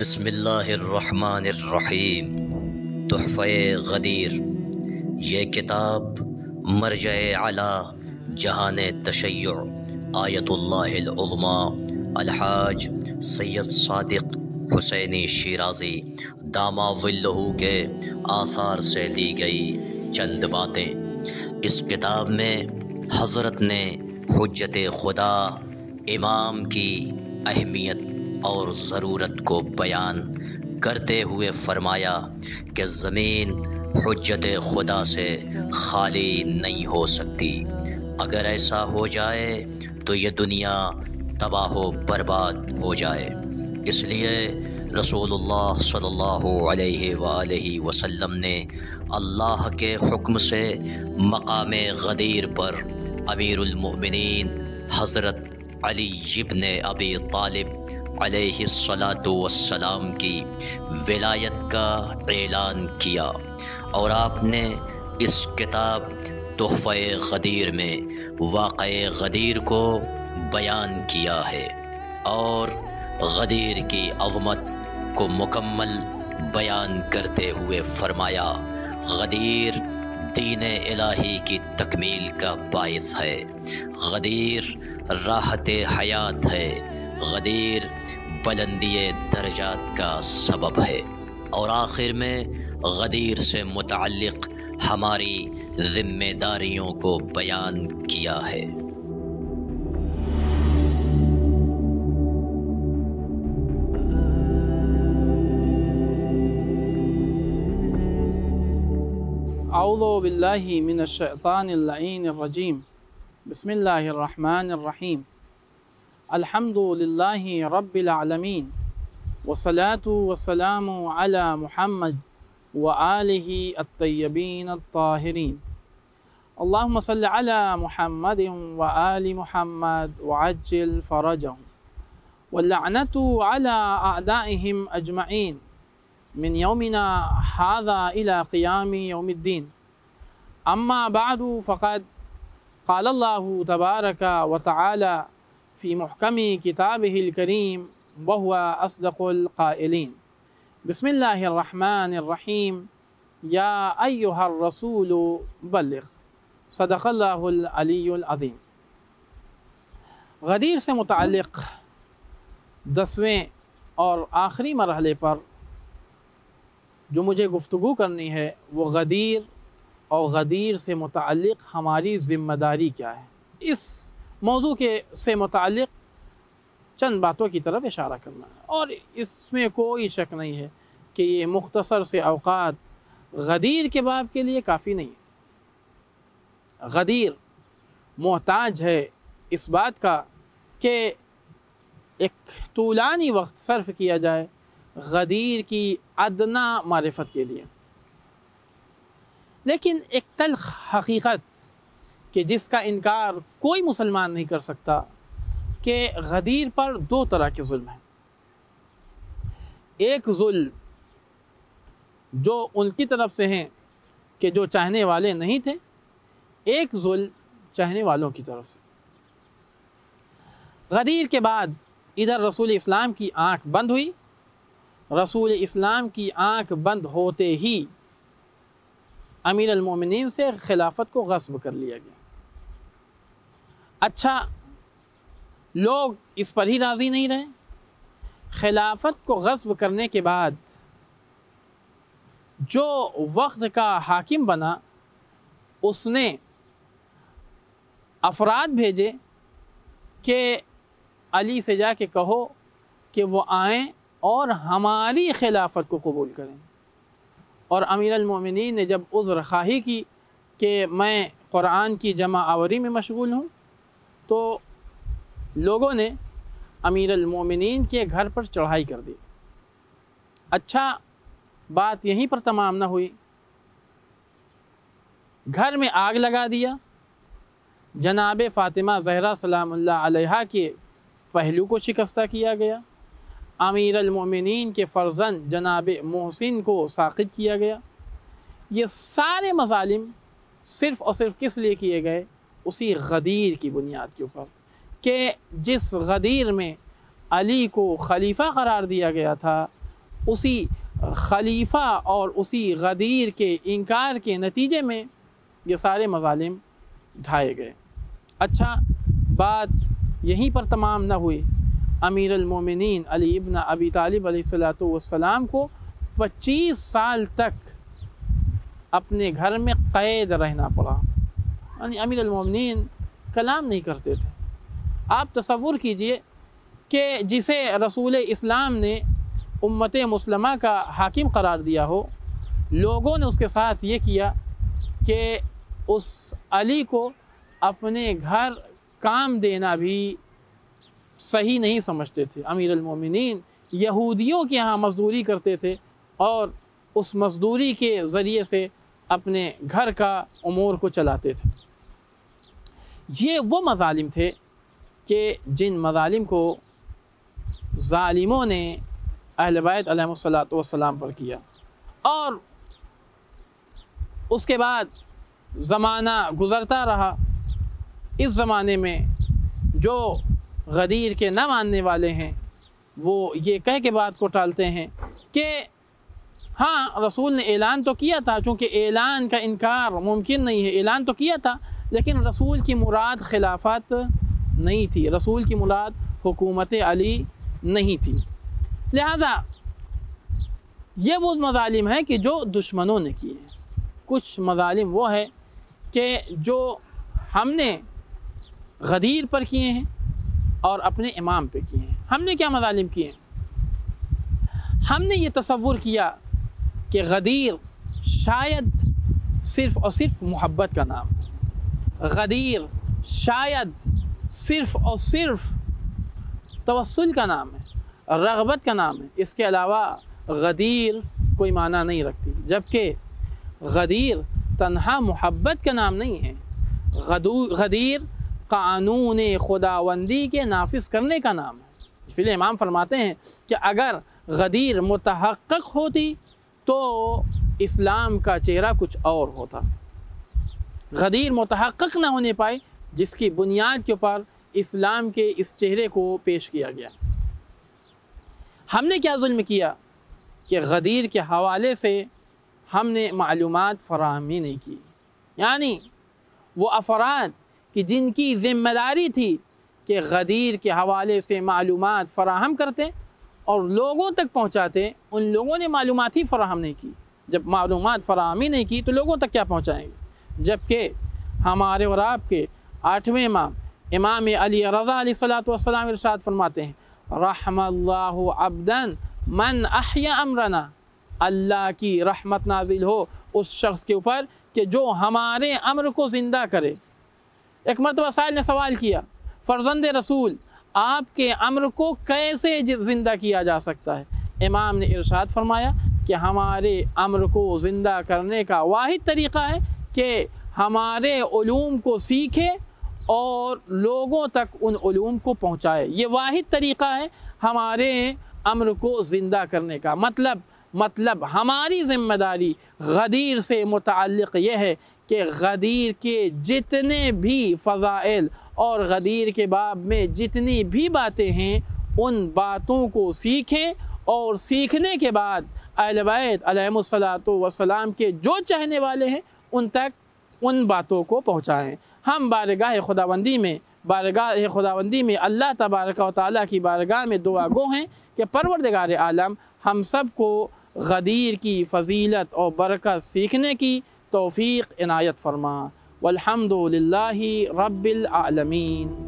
بسم اللہ الرحمن الرحیم۔ تحفہ غدیر، یہ کتاب مرجع اعلی جہان تشیع آیت اللہ العظمی الحاج سید صادق حسینی شیرازی دامہ ظلہ کے آثار سے لی گئی چند باتیں۔ اس کتاب میں حضرت نے حجت خدا امام کی اہمیت اور ضرورت کو بیان کرتے ہوئے فرمایا کہ زمین حجت خدا سے خالی نہیں ہو سکتی۔ اگر ایسا ہو جائے تو یہ دنیا تباہ و برباد ہو جائے۔ اس لیے رسول اللہ صلی اللہ علیہ وآلہ وسلم نے اللہ کے حکم سے مقام غدیر پر امیر المؤمنین حضرت علی ابن ابی طالب علیہ الصلاۃ والسلام کی ولایت کا اعلان کیا، اور آپ نے اس کتاب تحفہ غدیر میں واقع غدیر کو بیان کیا ہے اور غدیر کی عظمت کو مکمل بیان کرتے ہوئے فرمایا، غدیر دین الہی کی تکمیل کا باعث ہے، غدیر راحت حیات ہے، غدیر بلندی درجات کا سبب ہے، اور آخر میں غدیر سے متعلق ہماری ذمہ داریوں کو بیان کیا ہے۔ اعوذ باللہ من الشیطان اللعین الرجیم، بسم اللہ الرحمن الرحیم، الحمد للہ رب العالمین، والصلاة والسلام علی محمد وآلہ الطیبین الطاہرین، اللہم صل علی محمد وآل محمد وعجل فرجہم، واللعنۃ علی اعدائہم اجمعین من یومنا ھذا الی قیام یوم الدین، اما بعد فقد قال اللہ تبارک وتعالی فی محکم کتابہ الکریم وہو اصدق القائلین، بسم اللہ الرحمن الرحیم، یا ایہا الرسول بلغ، صدق اللہ العلی العظیم۔ غدیر سے متعلق 10ویں اور آخری مرحلے پر جو مجھے گفتگو کرنی ہے وہ غدیر اور غدیر سے متعلق ہماری ذمہ داری کیا ہے۔ اس موضوع سے متعلق چند باتوں کی طرف اشارہ کرنا ہے، اور اس میں کوئی شک نہیں ہے کہ یہ مختصر سے اوقات غدیر کے باب کے لیے کافی نہیں ہے۔ غدیر محتاج ہے اس بات کا کہ ایک طولانی وقت صرف کیا جائے غدیر کی ادنا معرفت کے لیے، لیکن ایک تلخ حقیقت کہ جس کا انکار کوئی مسلمان نہیں کر سکتا کہ غدیر پر 2 طرح کے ظلم ہیں۔ ایک ظلم جو ان کی طرف سے ہیں کہ جو چاہنے والے نہیں تھے، ایک ظلم چاہنے والوں کی طرف سے۔ غدیر کے بعد ادھر رسول اسلام کی آنکھ بند ہوئی، رسول اسلام کی آنکھ بند ہوتے ہی امیر المومنین سے خلافت کو غصب کر لیا گیا۔ اچھا، لوگ اس پر ہی راضی نہیں رہے، خلافت کو غصب کرنے کے بعد جو وقت کا حاکم بنا اس نے افراد بھیجے کہ علی سے جا کے کہو کہ وہ آئیں اور ہماری خلافت کو قبول کریں، اور امیر المومنین نے جب عذر خواہی کی کہ میں قرآن کی جمع آوری میں مشغول ہوں، تو لوگوں نے امیر المومنین کے گھر پر چڑھائی کر دی۔ اچھا، بات یہیں پر تمام نہ ہوئی، گھر میں آگ لگا دیا، جناب فاطمہ زہرا سلام اللہ علیہا کے پہلو کو شکستہ کیا گیا، امیر المومنین کے فرزند جناب محسن کو ساقط کیا گیا۔ یہ سارے مظالم صرف اور صرف کس لیے کیے گئے؟ اسی غدیر کی بنیاد کے اوپر، کہ جس غدیر میں علی کو خلیفہ قرار دیا گیا تھا اسی خلیفہ اور اسی غدیر کے انکار کے نتیجے میں یہ سارے مظالم ڈھائے گئے۔ اچھا، بات یہیں پر تمام نہ ہوئی۔ امیر المومنین علی ابن ابی طالب علیہ السلام کو 25 سال تک اپنے گھر میں قید رہنا پڑا، یعنی امیر المومنین کلام نہیں کرتے تھے۔ آپ تصور کیجئے کہ جسے رسول اسلام نے امت مسلمہ کا حاکم قرار دیا ہو، لوگوں نے اس کے ساتھ یہ کیا کہ اس علی کو اپنے گھر کام دینا بھی صحیح نہیں سمجھتے تھے۔ امیر المومنین یہودیوں کے ہاں مزدوری کرتے تھے اور اس مزدوری کے ذریعے سے اپنے گھر کا امور کو چلاتے تھے۔ یہ وہ مظالم تھے کہ جن مظالم کو ظالموں نے اہل بیت علیہ السلام پر کیا، اور اس کے بعد زمانہ گزرتا رہا۔ اس زمانے میں جو غدیر کے نہ ماننے والے ہیں وہ یہ کہہ کے بات کو ٹالتے ہیں کہ ہاں رسول نے اعلان تو کیا تھا، چونکہ اعلان کا انکار ممکن نہیں ہے، اعلان تو کیا تھا لیکن رسول کی مراد خلافت نہیں تھی، رسول کی مراد حکومت علی نہیں تھی۔ لہذا یہ وہ مظالم ہیں کہ جو دشمنوں نے کیے ہیں۔ کچھ مظالم وہ ہے کہ جو ہم نے غدیر پر کیے ہیں اور اپنے امام پہ کیے ہیں۔ ہم نے کیا مظالم کیے ہیں؟ ہم نے یہ تصور کیا کہ غدیر شاید صرف اور صرف محبت کا نام ہے، غدیر شاید صرف اور صرف توسل کا نام ہے، رغبت کا نام ہے، اس کے علاوہ غدیر کوئی معنی نہیں رکھتی، جبکہ غدیر تنہا محبت کا نام نہیں ہے، غدیر قانون خداوندی کے نافذ کرنے کا نام ہے۔ اس لیے امام فرماتے ہیں کہ اگر غدیر متحقق ہوتی تو اسلام کا چہرہ کچھ اور ہوتا۔ غدیر متحقق نہ ہونے پائے، جس کی بنیاد کے اوپر اسلام کے اس چہرے کو پیش کیا گیا۔ ہم نے کیا ظلم کیا کہ غدیر کے حوالے سے ہم نے معلومات فراہمی نہیں کی، یعنی وہ افراد کہ جن کی ذمہ داری تھی کہ غدیر کے حوالے سے معلومات فراہم کرتے اور لوگوں تک پہنچاتے، ان لوگوں نے معلومات ہی فراہم نہیں کی۔ جب معلومات فراہمی نہیں کی تو لوگوں تک کیا پہنچائیں گے؟ جبکہ ہمارے اور آپ کے 8ویں امام امام علی رضا علیہ السلام ارشاد فرماتے ہیں، رحم اللہ عبدا من احیا امرنا، اللہ کی رحمت نازل ہو اس شخص کے اوپر کہ جو ہمارے امر کو زندہ کرے۔ ایک مرتبہ سائل نے سوال کیا، فرزند رسول آپ کے امر کو کیسے زندہ کیا جا سکتا ہے؟ امام نے ارشاد فرمایا کہ ہمارے امر کو زندہ کرنے کا واحد طریقہ ہے کہ ہمارے علوم کو سیکھے اور لوگوں تک ان علوم کو پہنچائے۔ یہ واحد طریقہ ہے ہمارے امر کو زندہ کرنے کا۔ مطلب ہماری ذمہ داری غدیر سے متعلق یہ ہے کہ غدیر کے جتنے بھی فضائل اور غدیر کے باب میں جتنی بھی باتیں ہیں ان باتوں کو سیکھیں، اور سیکھنے کے بعد اہل بیت علیہم السلام کے جو چاہنے والے ہیں ان تک ان باتوں کو پہنچائیں۔ ہم بارگاہ خداوندی میں اللہ تبارک و تعالیٰ کی بارگاہ میں دعا گو ہیں کہ پروردگار عالم ہم سب کو غدیر کی فضیلت اور برکت سیکھنے کی توفیق عنایت فرما۔ والحمد للہ رب العالمین۔